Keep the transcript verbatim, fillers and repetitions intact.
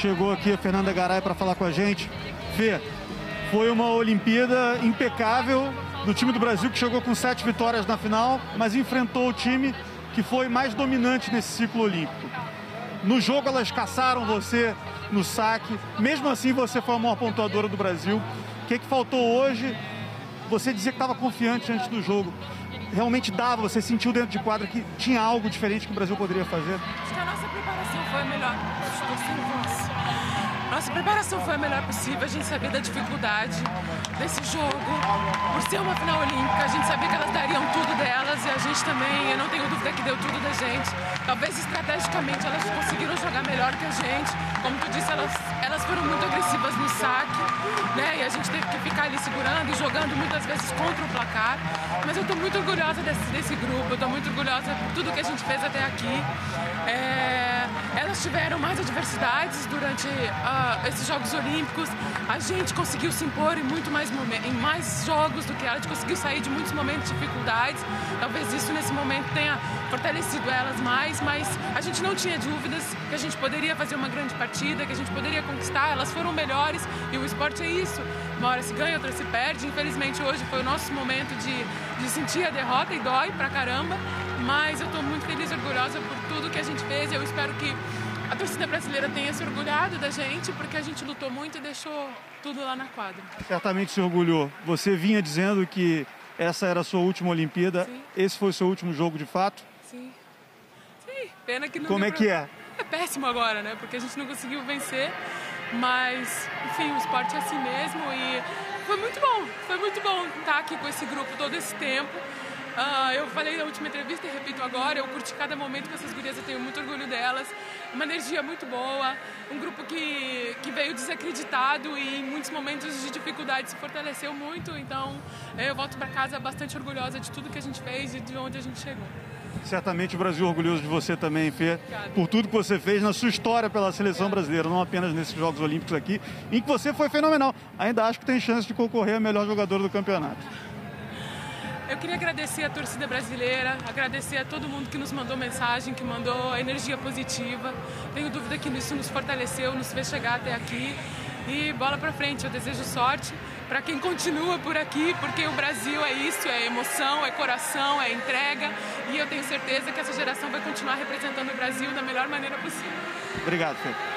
chegou aqui a Fernanda Garay para falar com a gente. Fê, foi uma Olimpíada impecável do time do Brasil, que chegou com sete vitórias na final, mas enfrentou o time que foi mais dominante nesse ciclo olímpico. No jogo elas caçaram você no saque, mesmo assim você foi a maior pontuadora do Brasil. O que, que faltou hoje? Você dizia que estava confiante antes do jogo. Realmente dava, você sentiu dentro de quadra que tinha algo diferente que o Brasil poderia fazer? Acho que a nossa preparação foi a melhor. Nossa preparação foi a melhor possível. A gente sabia da dificuldade desse jogo. Por ser uma final olímpica, a gente sabia que elas dariam tudo delas e a gente também, eu não tenho dúvida que deu tudo da gente. Talvez estrategicamente elas conseguiram jogar melhor que a gente. Como tu disse, elas, elas foram muito agressivas no saque, né? E a gente teve que ficar ali segurando e jogando muitas vezes contra o placar. Mas eu estou muito orgulhosa desse, desse grupo, eu estou muito orgulhosa por tudo que a gente fez até aqui. É, elas tiveram mais adversidades durante uh, esses Jogos Olímpicos. A gente conseguiu se impor em muito mais momentos, em mais jogos do que ela. A gente conseguiu sair de muitos momentos de dificuldades. Talvez isso nesse momento tenha fortalecido elas mais, mas a gente não tinha dúvidas que a gente poderia fazer uma grande partida, que a gente poderia conquistar. Elas foram melhores e o esporte é isso. Uma hora se ganha, outra se perde. Infelizmente hoje foi o nosso momento de, de sentir a derrota e dói pra caramba. Mas eu estou muito feliz e orgulhosa por tudo que a gente fez. Eu espero que a torcida brasileira tenha se orgulhado da gente, porque a gente lutou muito e deixou tudo lá na quadra. Certamente se orgulhou. Você vinha dizendo que essa era a sua última Olimpíada. Sim. Esse foi o seu último jogo de fato? Sim. Sim, pena que não... Como é que é? É péssimo agora, né? Porque a gente não conseguiu vencer. Mas, enfim, o esporte é assim mesmo e foi muito bom. Foi muito bom estar aqui com esse grupo todo esse tempo. Uh, eu falei na última entrevista e repito agora, eu curti cada momento com essas gurias, eu tenho muito orgulho delas. Uma energia muito boa, um grupo que, que veio desacreditado e em muitos momentos de dificuldade se fortaleceu muito. Então eu volto para casa bastante orgulhosa de tudo que a gente fez e de onde a gente chegou. Certamente o Brasil é orgulhoso de você também, Fê, Obrigada. Por tudo que você fez na sua história pela seleção Obrigada. brasileira, não apenas nesses Jogos Olímpicos aqui, em que você foi fenomenal. Ainda acho que tem chance de concorrer a melhor jogador do campeonato. Eu queria agradecer a torcida brasileira, agradecer a todo mundo que nos mandou mensagem, que mandou energia positiva. Tenho dúvida que isso nos fortaleceu, nos fez chegar até aqui. E bola pra frente, eu desejo sorte para quem continua por aqui, porque o Brasil é isso, é emoção, é coração, é entrega. E eu tenho certeza que essa geração vai continuar representando o Brasil da melhor maneira possível. Obrigado, Fê.